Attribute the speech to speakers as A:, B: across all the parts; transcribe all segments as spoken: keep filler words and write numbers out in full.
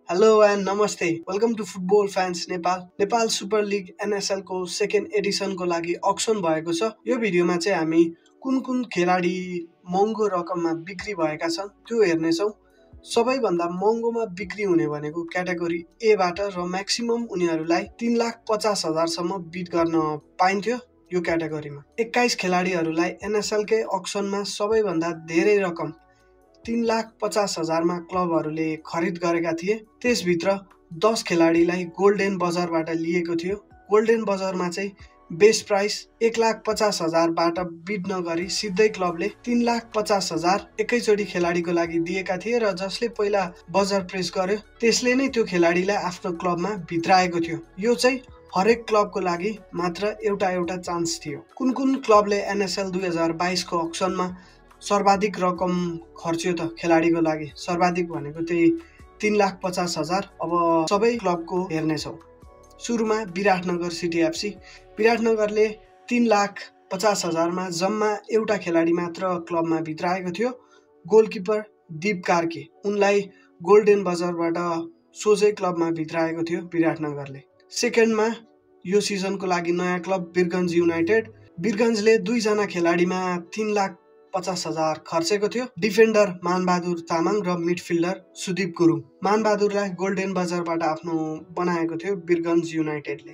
A: Hello and namaste. Welcome to Football Fans Nepal. Nepal Super League N S L को second edition को लागि auction भएको छ। यो भिडियोमा चाहिँ हामी कुन कुन खेलाडी महँगो रकममा बिक्री भएका छन् त्यो हेर्ने छौं। सबैभन्दा महँगोमा बिक्री हुने भनेको क्याटेगोरी ए बाट र म्याक्सिमम उनीहरूलाई तीन लाख पचास हजार सम्म बिड गर्न पाइन्थ्यो। यो क्याटेगोरीमा एक्काइस खेलाडीहरूलाई एनएसएल के अक्सनमा सबैभन्दा धेरै रकम तीन लाख पचास हजारमा क्लबहरूले खरिद गरेका थिए। त्यसभित्र दस खेलाडीलाई गोल्डन बजारबाट लिएको थियो। गोल्डन बजारमा चाहिँ बेस प्राइस एक लाख पचास हजारबाट बिड नगरी सिधै क्लबले तीन लाख पचास हजार एकैचोटि खेलाडीको लागि दिएका थिए र जसले पहिला बजार प्रेस गर्यो त्यसले नै त्यो खेलाडीलाई आफ्नो क्लबमा भित्राएको थियो। यो चाहिँ हरेक क्लबको लागि मात्र एउटा एउटा चान्स थियो। कुन कुन क्लबले एनएसएल दुई हजार बाइस को अक्सनमा सर्वाधिक रकम खर्च्यो त खेलाडीको लागि? सर्वाधिक भनेको त्यही तीन लाख पचास हजार। अब सबै क्लबको हेर्नेछौँ। सुरुमा विराटनगर सिटी एफसी। विराटनगरले तीन लाख पचास हजारमा जम्मा एउटा खेलाडी मात्र क्लबमा भित्राएको थियो, गोलकिपर दीप कार्की। उनलाई गोल्डन बजारबाट सोझै क्लबमा भित्राएको थियो विराटनगरले। सेकेन्डमा यो सिजनको लागि नयाँ क्लब वीरगञ्ज युनाइटेड। वीरगञ्जले दुईजना खेलाडीमा तीन लाख पचास हजार खर्चेको थियो, डिफेन्डर मानबहादुर तामाङ र मिडफिल्डर सुदीप गुरुङ। मानबहादुरलाई गोल्डन बजारबाट आफ्नो बनाएको थियो वीरगञ्ज युनाइटेडले।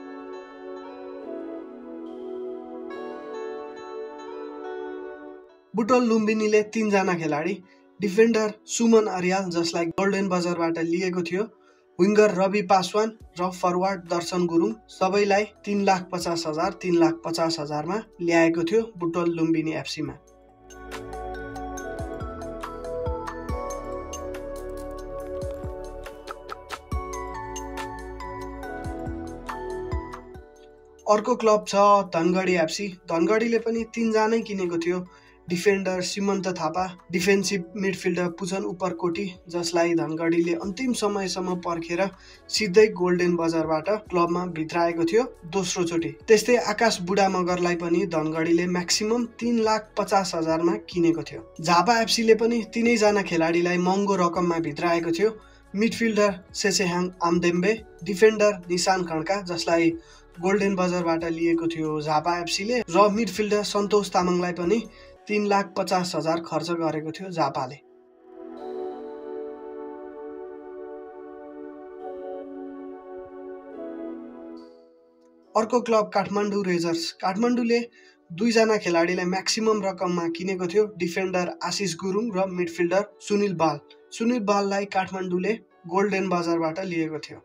A: बुटोल लुम्बिनीले तीनजना खेलाडी, डिफेन्डर सुमन अर्याल जसलाई गोल्डन बजारबाट लिएको थियो, विङ्गर रवि पासवान र फरवार्ड दर्शन गुरुङ सबैलाई तीन लाख पचास हजार तीन लाख पचास हजारमा ल्याएको थियो बुटोल लुम्बिनी एफसीमा। अर्को क्लब छ धनगढी एफसी। धनगढीले पनि तीनजनै किनेको थियो, defender Simant Thapa, defensive midfielder Pujan Uparkoti जसलाई धनगढीले अन्तिम समयसम्म पर्खेर सिधै गोल्डन बजारबाट क्लबमा भित्राएको थियो दोस्रो चोटि। त्यस्तै आकाश बुढा मगरलाई पनि धनगढीले म्याक्सिमम तीन लाख पचास हजारमा किनेको थियो। झापा एफसीले पनि तीनैजना खेलाडीलाई महँगो रकममा भित्राएको थियो, मिडफिल्डर सेसेहाङ आमदेम्बे, डिफेन्डर निशान खड्का जसलाई गोल्डन बजारबाट लिएको थियो झापा एफसीले, र मिडफिल्डर सन्तोष तामाङलाई पनि तीन लाख पचास हजार खर्च गरेको थियो झापाले। अर्को क्लब काठमाडौँ रेजर्स। काठमाडौँले दुईजना खेलाडीलाई म्याक्सिमम रकममा किनेको थियो, डिफेन्डर आशिष गुरुङ र मिडफिल्डर सुनिल बाल। सुनिल बाललाई काठमाडौँले गोल्डन बजारबाट लिएको थियो।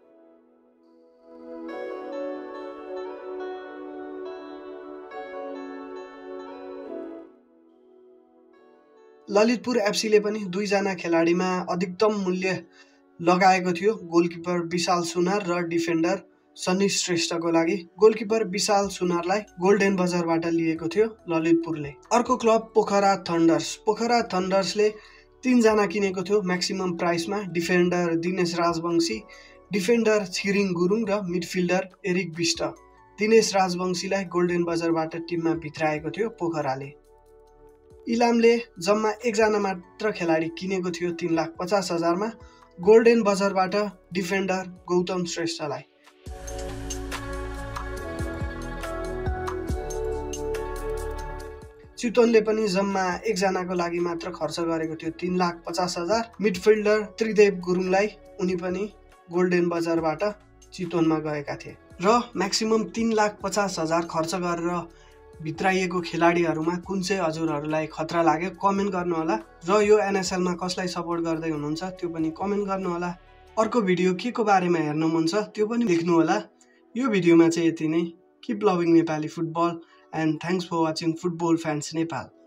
A: ललितपुर एफसीले पनि दुईजना खेलाडीमा अधिकतम मूल्य लगाएको थियो, गोलकिपर विशाल सुनार र डिफेन्डर सनी श्रेष्ठको लागि। गोलकिपर विशाल सुनारलाई गोल्डन बजारबाट लिएको थियो ललितपुरले। अर्को क्लब पोखरा थन्डर्स। पोखरा थन्डर्सले तीनजना किनेको थियो म्याक्सिमम प्राइसमा, डिफेन्डर दिनेश राजवंशी, डिफेन्डर छिरिङ गुरुङ र मिडफिल्डर एरिक बिष्ट। दिनेश राजवंशीलाई गोल्डन बजारबाट टिममा भित्राएको थियो पोखराले। इलामले जम्मा एकजना मात्र खेलाडी किनेको थियो तीन लाख पचास हजारमा, गोल्डन बजारबाट डिफेन्डर गौतम श्रेष्ठलाई। चितवनले पनि जम्मा एकजनाको लागि मात्र खर्च गरेको थियो तीन लाख पचास हजार, मिडफिल्डर त्रिदेव गुरुङलाई उनी पनि गोल्डन बजारबाट चितवनमा गएका थिए। र म्याक्सिमम तीन लाख पचास हजार खर्च गरेर भित्राइएको खेलाडीहरूमा कुन चाहिँ हजुरहरूलाई खतरा लाग्यो कमेन्ट गर्नुहोला, र यो एनएसएलमा कसलाई सपोर्ट गर्दै हुनुहुन्छ त्यो पनि कमेन्ट गर्नुहोला। अर्को भिडियो के को बारेमा हेर्न मन छ त्यो पनि लेख्नुहोला। यो भिडियोमा चाहिँ यति नै। Keep loving Nepali football and thanks for watching football fans Nepal.